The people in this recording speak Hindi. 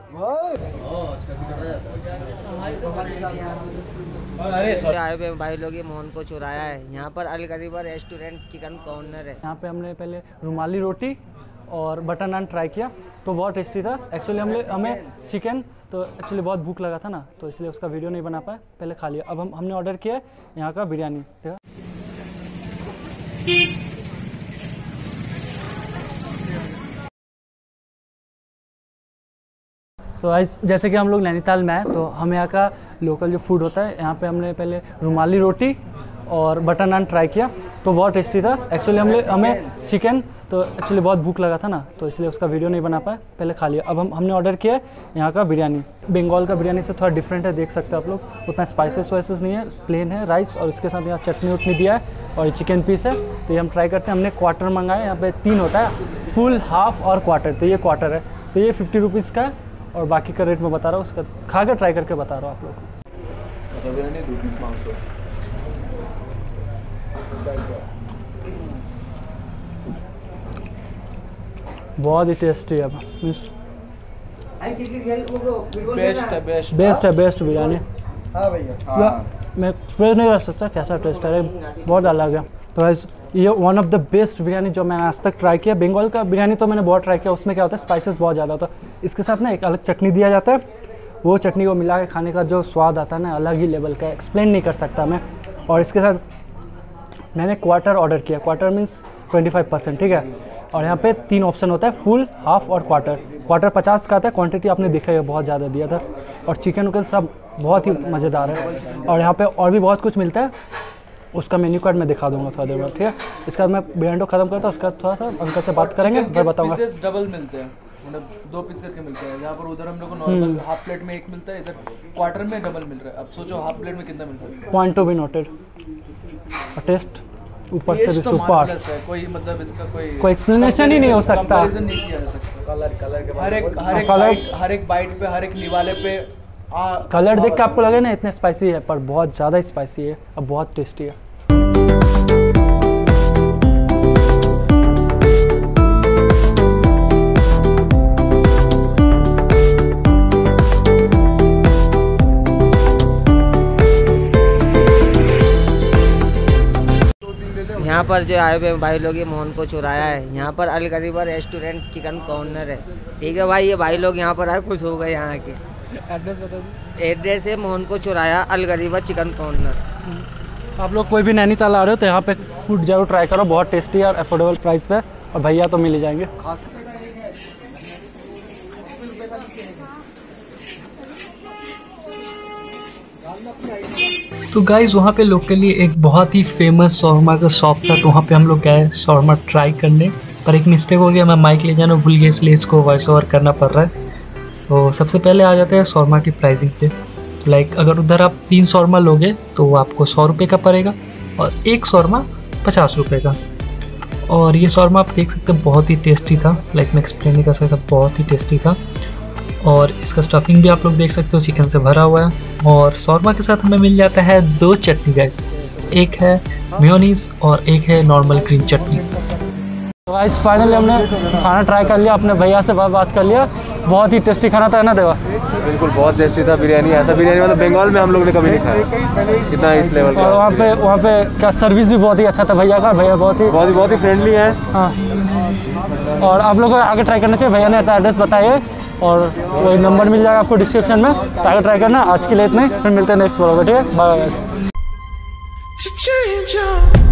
आए हुए भाई लोग ये मोहन को चुराया है। यहाँ पर अलगरीबा रेस्टोरेंट चिकन कॉर्नर है। यहाँ पे हमने पहले रुमाली रोटी और बटर नान ट्राई किया तो बहुत टेस्टी था। एक्चुअली हमें चिकन तो एक्चुअली बहुत भूख लगा था ना, तो इसलिए उसका वीडियो नहीं बना पाया, पहले खा लिया। अब हमने ऑर्डर किया यहाँ का बिरयानी। देखा तो जैसे कि हम लोग नैनीताल में हैं तो हम यहाँ का लोकल जो फूड होता है, यहाँ पे हमने पहले रुमाली रोटी और बटर नान ट्राई किया तो बहुत टेस्टी था। एक्चुअली हमें चिकन तो एक्चुअली बहुत भूख लगा था ना, तो इसलिए उसका वीडियो नहीं बना पाया, पहले खा लिया। अब हमने ऑर्डर किया यहाँ का बिरयानी। बंगाल का बिरयानी से थोड़ा डिफरेंट है, देख सकते हो आप लोग। उतना स्पाइसेस वाइसेस नहीं है, प्लेन है राइस और इसके साथ यहाँ चटनी उटनी दिया है और चिकन पीस है। तो ये हम ट्राई करते हैं। हमने क्वार्टर मंगाया, यहाँ पे 3 होता है, फुल, हाफ और क्वार्टर। तो ये क्वार्टर है, तो ये 50 रुपीज़ का है और बाकी का रेट मैं बता रहा हूँ, उसका खा कर ट्राई करके बता रहा हूँ आप लोग को। बहुत ही टेस्टी है, बेस्ट बिरयानी। हाँ भैया, मैं एक्सप्रेस नहीं कर सकता कैसा टेस्ट है, बहुत अलग है। तो ये one of the best biryani जो मैंने आज तक ट्राई किया। बंगाल का बिरयानी तो मैंने बहुत ट्राई किया, उसमें क्या होता है स्पाइसेस बहुत ज़्यादा होता है। इसके साथ ना एक अलग चटनी दिया जाता है, वो चटनी को मिला के खाने का जो स्वाद आता है ना, अलग ही लेवल का, एक्सप्लेन नहीं कर सकता मैं। और इसके साथ मैंने क्वार्टर ऑर्डर किया, क्वार्टर मीन्स 25%, ठीक है। और यहाँ पे 3 ऑप्शन होता है, फुल, हाफ और क्वार्टर। क्वार्टर 50 का आता है, क्वांटिटी आपने देखा है बहुत ज़्यादा दिया था। और चिकन उकन सब बहुत ही मज़ेदार है। और यहाँ पे और भी बहुत कुछ मिलता है, उसका मेन्यू कार्ड मैं दिखा दूंगा थोड़ा देर बाद, ठीक है। इसके बाद मैं बिरयानी को खत्म करता हूँ, उसका थोड़ा सा अंकल से बात करेंगे, मैं बताऊँगा। डबल मिलते हैं, मतलब 2 पीस के मिलते हैं। जहाँ पर उधर हम लोग को नॉर्मल हाफ प्लेट में 1 मिलता है, इधर क्वार्टर में डबल मिल रहा है। अब सोचो हाफ प्लेट में कितना मिल सकता है। Point to be noted. Taste ऊपर से भी तो सुपर, कोई मतलब इसका कोई एक्सप्लेनेशन ही नहीं हो सकता। कंपैरिजन नहीं किया जा सकता। कलर हर एक बाइट पे, हर एक निवाले पे कलर देख के आपको लगे ना इतने स्पाइसी है, पर बहुत ज़्यादा स्पाइसी है और बहुत टेस्टी है। यहाँ पर जो आए हुए भाई लोग ये मोहन को चुराया है। यहाँ पर अलगरीबा रेस्टोरेंट चिकन कॉर्नर है, ठीक है भाई। ये भाई लोग यहाँ पर आए, खुश हो गए। यहाँ के एड्रेस बता दीजिए। एड्रेस है मोहन को चुराया अलगरीबा चिकन कॉर्नर। आप लोग कोई भी नैनीताल आ रहे हो तो यहाँ पे फूड जरूर ट्राई करो, बहुत टेस्टी है और अफोर्डेबल प्राइस पे, और भैया तो मिल ही जाएंगे। तो गाइज वहाँ पे लोकली एक बहुत ही फेमस शॉर्मा का शॉप था, तो वहाँ पे हम लोग गए शॉर्मा ट्राई करने, पर एक मिस्टेक हो गया, मैं माइक ले जाना भूल गया, इसलिए इसको वॉइस ओवर करना पड़ रहा है। तो सबसे पहले आ जाते हैं शॉर्मा की प्राइसिंग पे। लाइक अगर उधर आप 3 शॉर्मा लोगे तो वो आपको 100 रुपये का पड़ेगा और 1 शॉर्मा 50 रुपये का। और ये शॉर्मा आप देख सकते हैं बहुत ही टेस्टी था, लाइक मैं एक्सप्लेन नहीं कर सकता, बहुत ही टेस्टी था। और इसका स्टफिंग भी आप लोग देख सकते हो, चिकन से भरा हुआ है। और शॉर्मा के साथ हमें मिल जाता है 2 चटनी गाइस, एक है मेयोनीज और एक है नॉर्मल ग्रीन चटनी। तो गाइस फाइनली हमने खाना ट्राई कर लिया, अपने भैया से बात कर लिया। बहुत ही टेस्टी खाना था ना देवा? बिल्कुल बहुत टेस्टी था बिरयानी। ऐसा बिरयानी मतलब बंगाल में हम लोग ने कभी नहीं खाया, इतना इस लेवल का। और वहाँ पे क्या सर्विस भी बहुत ही अच्छा था भैया का, भैया बहुत ही फ्रेंडली है। हाँ, और आप लोग को आगे ट्राई करना चाहिए। भैया ने एड्रेस बताइए और वही नंबर मिल जाएगा आपको डिस्क्रिप्शन में, आगे ट्राई करना। आज के लिए इतना ही, फिर मिलते हैं नेक्स्ट व्लॉग में, ठीक है। Bye bye.